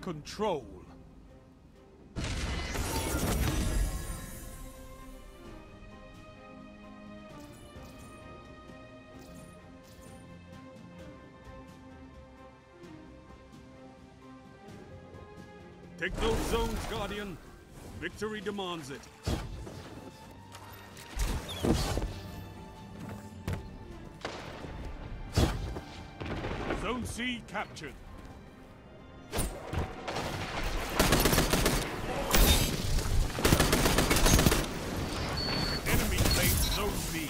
control. Take those zones, Guardian. Victory demands it. Zone C captured. Enemy claims Zone B.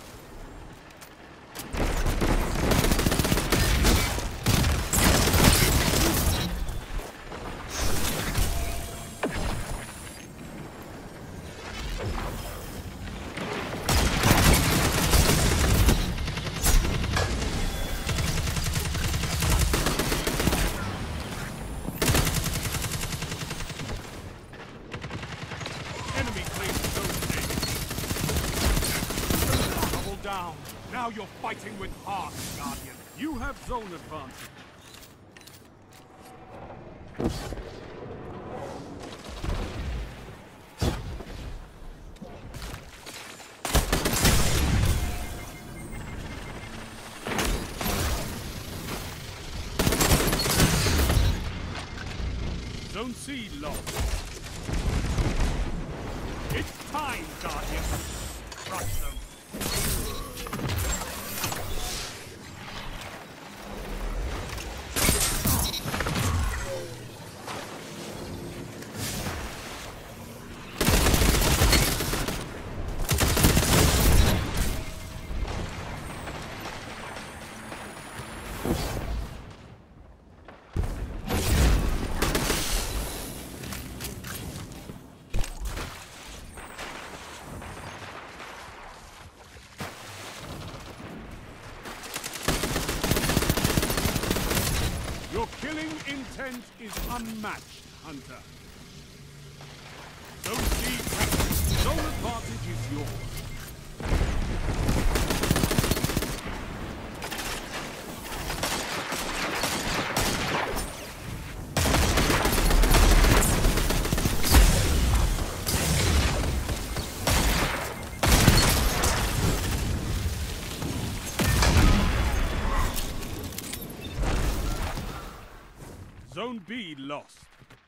Down. Now you're fighting with heart, Guardian. You have zone advantage. Zone C lost. It's time, Guardian. Crush them. Your killing intent is unmatched, Hunter. Zone C captured. Zone advantage is yours. Zone B lost.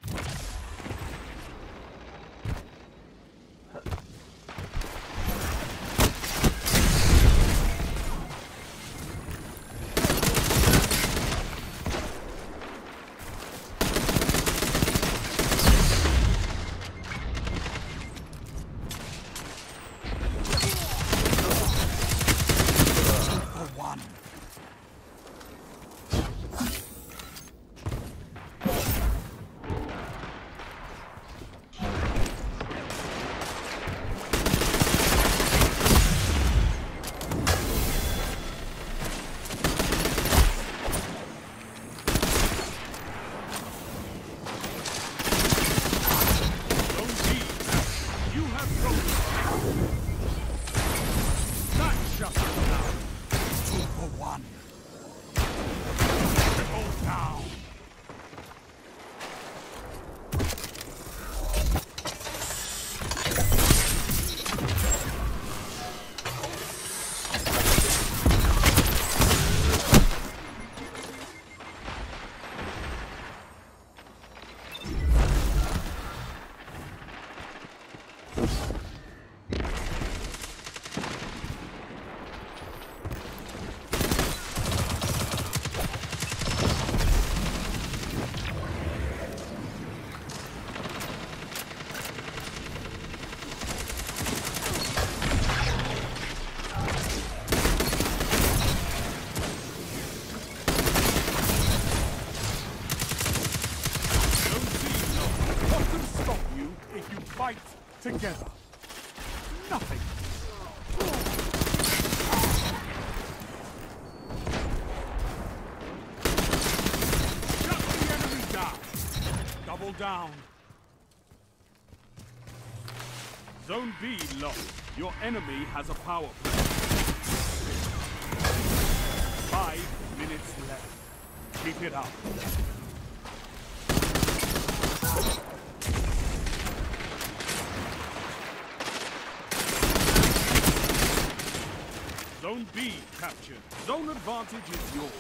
Fight together. Nothing. Shut the enemy down. Double down. Zone B lost. Your enemy has a power play. 5 minutes left. Keep it up. captured. Zone advantage is yours.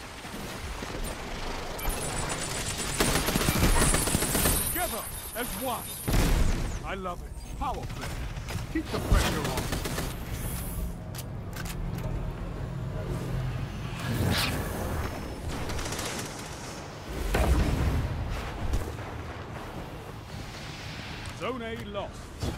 Together as one. I love it. Power play. Keep the pressure on. Zone A lost.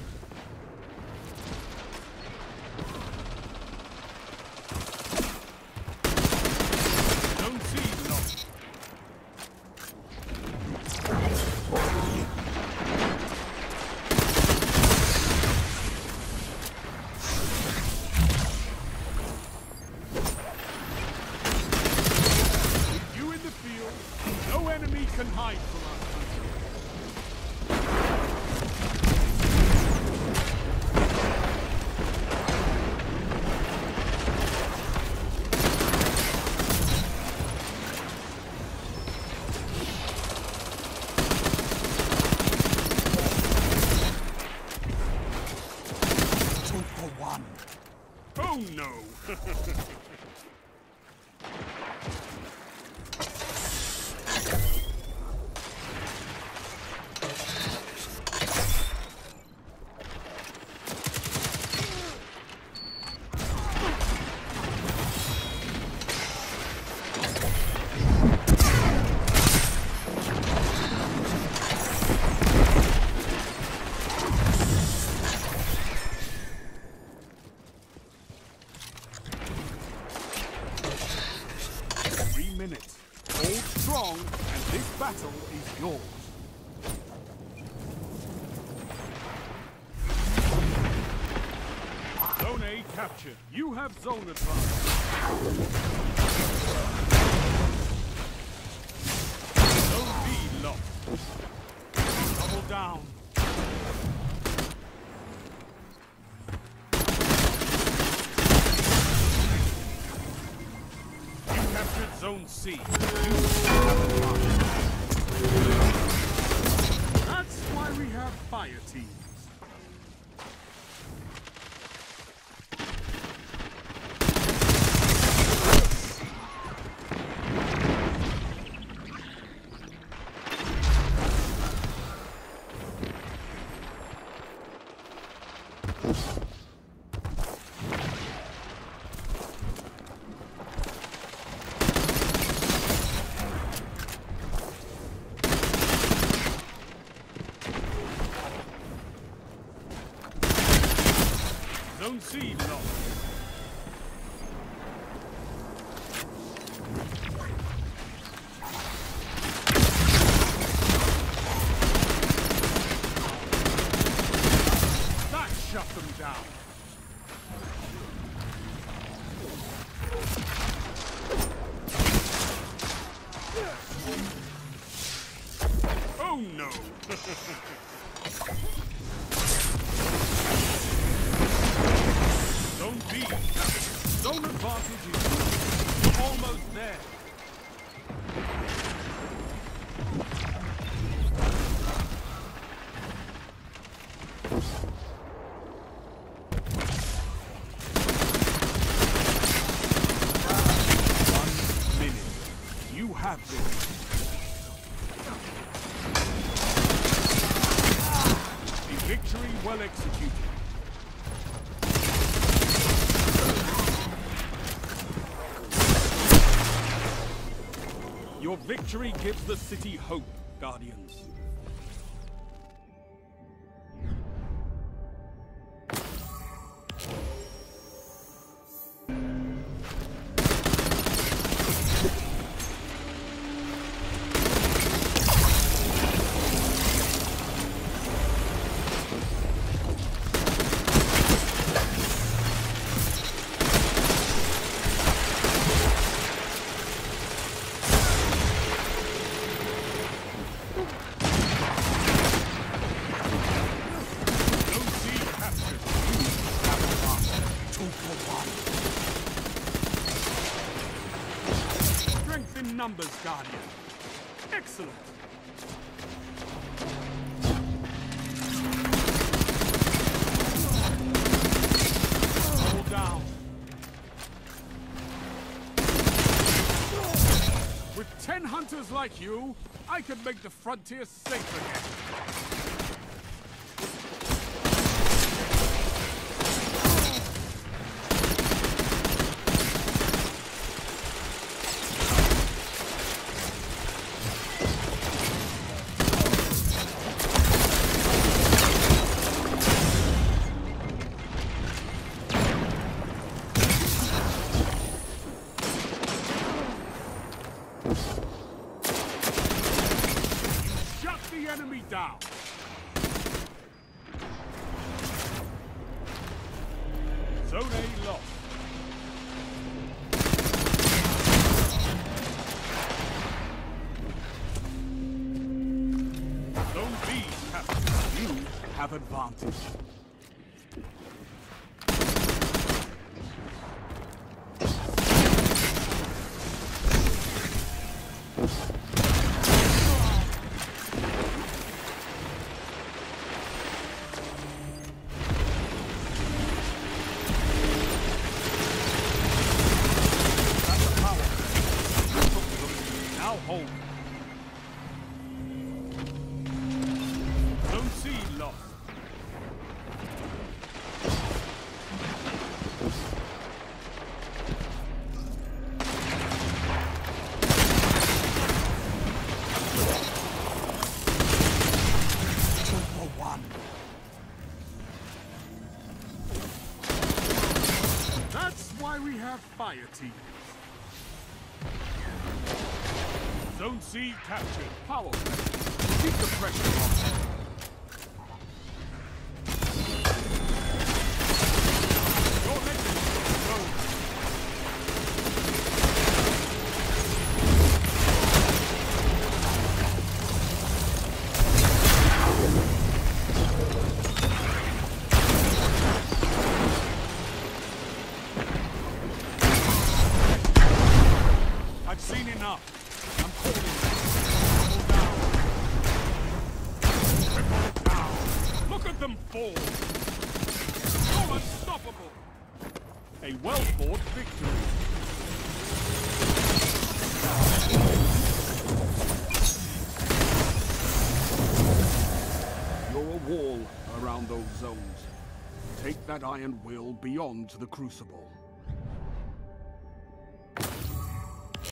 Zone C lost. With you in the field, no enemy can hide from us. Oh no! Minutes. Hold strong, and this battle is yours. Zone A captured. You have zone advantage. Zone B lost. Double down. Zone C. That's why we have fire teams. Zone C lost. That shut them down. Oh no! Zone B. Zone advantage is almost there. One minute. You have this. The victory well executed. Your victory gives the city hope, Guardians. Numbers, Guardian. Excellent. Hold down. like you, I can make the frontier safe again. Shut the enemy down! Zone A lost. Zone B captured. You have advantage. Now hold. Zone C lost. That's why we have fire teams. Zone C captured. Power play. Keep the pressure on. Your legend is zone. I've seen enough. I'm calling. Triple down. Look at them fall. So unstoppable. A well-fought victory. You're a wall around those zones. Take that iron will beyond the Crucible.